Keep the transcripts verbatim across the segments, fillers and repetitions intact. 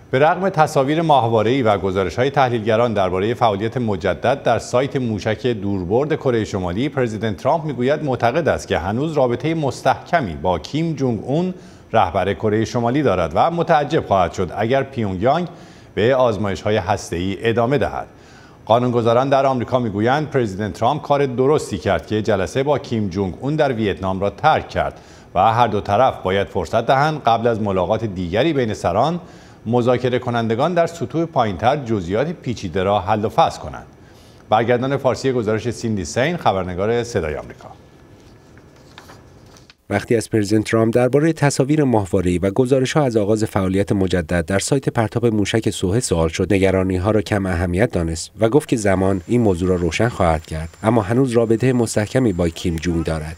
به رغم تصاویر ماهواره‌ای و گزارش‌های تحلیلگران درباره فعالیت مجدد در سایت موشک دوربرد کره شمالی، پرزیدنت ترامپ میگوید معتقد است که هنوز رابطه مستحکمی با کیم جونگ اون رهبر کره شمالی دارد و متعجب خواهد شد اگر پیونگیانگ به آزمایش‌های هسته‌ای ادامه دهد. قانونگذاران در آمریکا میگویند پرزیدنت ترامپ کار درستی کرد که جلسه با کیم جونگ اون در ویتنام را ترک کرد و هر دو طرف باید فرصت دهند قبل از ملاقات دیگری بین سران مذاکره کنندگان در سطوح پایین‌تر جزئیات پیچیده را حل و فصل کنند. برگردان فارسی گزارش سیندی سین، خبرنگار صدای آمریکا. وقتی از پرزیدنت ترامپ درباره تصاویر ماهواره‌ای و گزارش‌ها از آغاز فعالیت مجدد در سایت پرتاب موشک سوهه سوال شد، نگرانی‌ها را کم اهمیت دانست و گفت که زمان این موضوع را روشن خواهد کرد، اما هنوز رابطه مستحکمی با کیم جونگ دارد.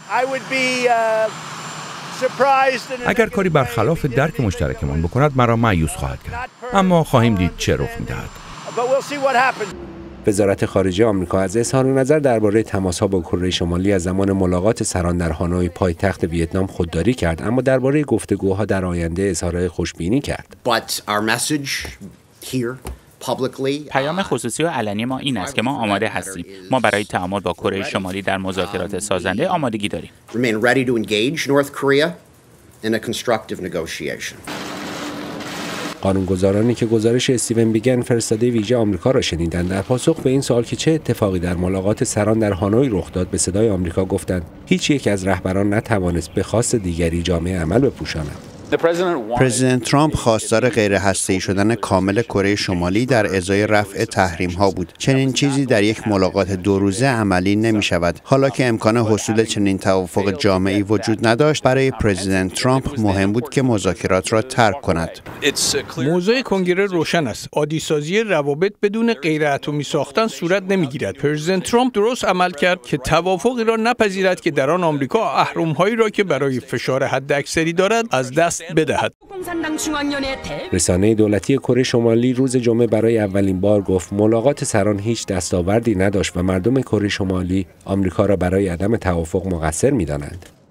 اگر کاری برخلاف درک مشترکمان بکند مرا مایوس خواهد کرد، اما خواهیم دید چه رخ می‌دهد. وزارت خارجه آمریکا از اظهار نظر درباره تماس‌ها با کره شمالی از زمان ملاقات سران در هانوی پایتخت ویتنام خودداری کرد، اما درباره گفتگوها در آینده اظهار خوشبینی کرد. پیام خصوصی و علنی ما این است که ما آماده هستیم. ما برای تعامل با کره شمالی در مذاکرات سازنده آمادگی داریم. قانونگذارانی که گزارش استیون بیگن فرستاده ویژه آمریکا را شنیدند در پاسخ به این سوال که چه اتفاقی در ملاقات سران در هانوی رخ داد، به صدای آمریکا گفتند هیچ یک از رهبران نتوانست به خواست دیگری جامعه عمل بپوشاند. پرزیدنت ترامپ خواستار غیر هسته‌ای شدن کامل کره شمالی در ازای رفع تحریم‌ها بود. چنین چیزی در یک ملاقات دو روزه عملی نمی‌شود. حالا که امکان حصول چنین توافق جامعی وجود نداشت، برای پرزیدنت ترامپ مهم بود که مذاکرات را ترک کند. موضوع کنگره روشن است. عادی‌سازی روابط بدون غیر اتمی ساختن صورت نمی‌گیرد. پرزیدنت ترامپ درست عمل کرد که توافقی را نپذیرد که در آن آمریکا اهرم‌هایی را که برای فشار حداکثری دارد از دست بدهد. رسانه دولتی کره شمالی روز جمعه برای اولین بار گفت ملاقات سران هیچ دستاوردی نداشت و مردم کره شمالی آمریکا را برای عدم توافق مقصر می‌دانند.